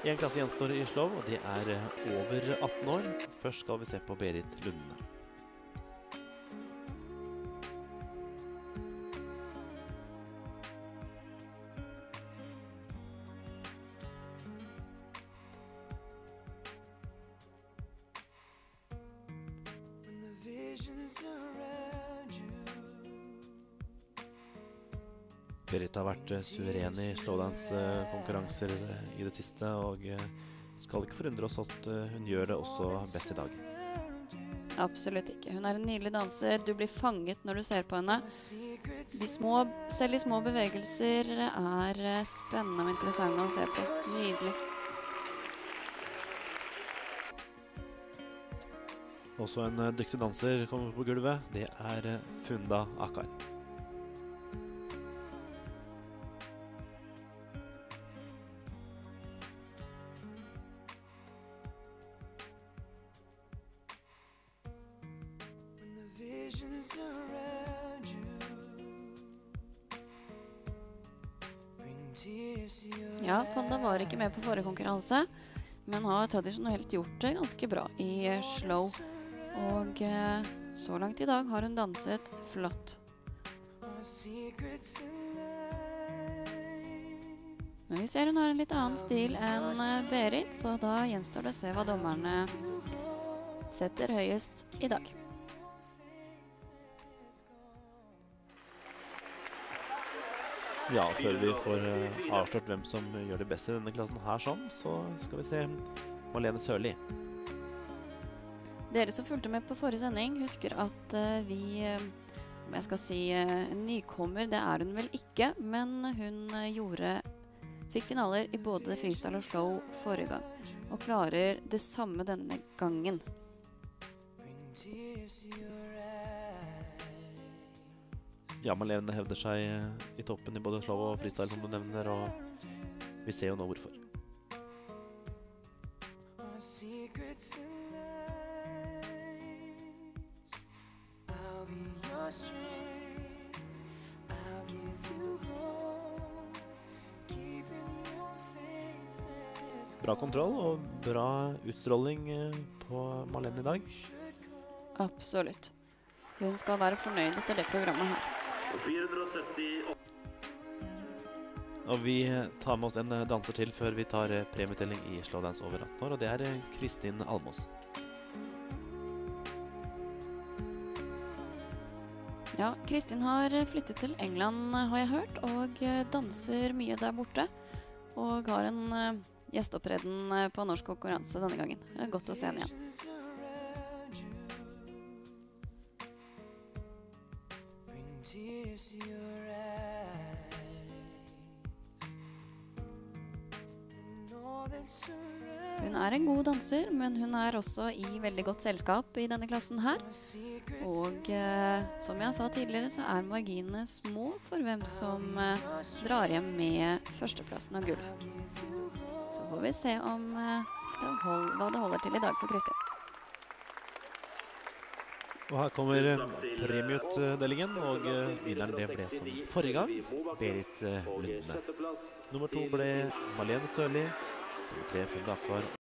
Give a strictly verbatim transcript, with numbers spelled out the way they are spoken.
En klasse gjenstår i Slow, og det er over atten år. Først skal vi se på Berit Lunde. Berit har vært suveren i slowdance-konkurranser i det siste, og skal ikke forundre oss at hun gjør det også best i dag. Absolutt ikke. Hun er en nydelig danser. Du blir fanget når du ser på henne. De små, selv de små bevegelser er spennende og interessante å se på. Nydelig. Også en dyktig danser kommer på gulvet. Det er Funda Akar. Ja, Funda var ikke med på forrige konkurranse, men har tradisjonelt gjort det ganske bra i Slow. Og eh, så langt i dag har hun danset flott. Men vi ser hun har en litt annen stil enn Berit, så da gjenstår det å se hva dommerne setter høyest i dag. Ja, før vi får avslørt hvem som gjør det best i denne klassen her sånn, så skal vi se Malene Sørli. Dere som fulgte med på forrige sending husker at uh, vi, uh, om jeg skal si uh, nykommer, det er hun vel ikke, men hun uh, gjorde, fikk finaler i både freestyle og slow forrige gang, og klarer det samme denne gangen. Ja, Malene hevder seg i toppen i både slow og freestyle, som du nevner, og vi ser jo nå hvorfor. Bra kontroll og bra utstråling på Malene i dag. Absolutt. Hun skal være fornøyd etter det programmet her. Og vi tar med oss en danser til før vi tar premieutdeling i Slowdance over atten år, og det er Kristin Almås. Ja, Kristin har flyttet til England, har jeg hørt, og danser mye der borte, og har en gjesteopptreden på norsk konkurranse denne gangen. Det er godt å se henne igjen. Hun er en god danser, men hun er også i veldig godt selskap i denne klassen her. Og eh, som jeg sa tidligere, så er marginene små for hvem som eh, drar hjem med førsteplassen og gull. Så får vi se om eh, det hold, hva det holder til i dag for Kristin. Og her kommer premieutdelingen, og vinneren det ble som forrige gang, Berit Lunde. Nummer to ble Malene Sørli, nummer tre Funda Akar.